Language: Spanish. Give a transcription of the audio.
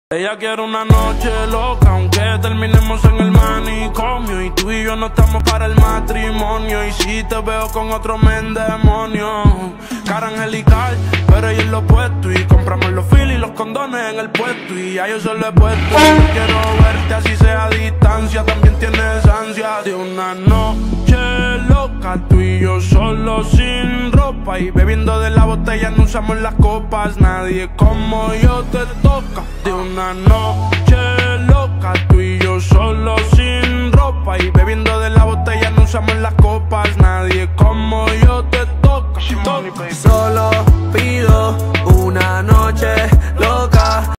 Ella quiere una noche loca, aunque terminemos en el manicomio. Y tú y yo no estamos para el matrimonio. Y si te veo con otro men demonio, cara angelical, pero ella es lo opuesto. Y compramos los filis y los condones en el puesto. Y ya yo se lo he puesto. Yo quiero verte así sea a distancia. También tienes ansia de una noche loca, tú y yo solo sin ropa. Y bebiendo de la botella no usamos las copas. Nadie como yo te toca. De una noche loca, tú y yo solo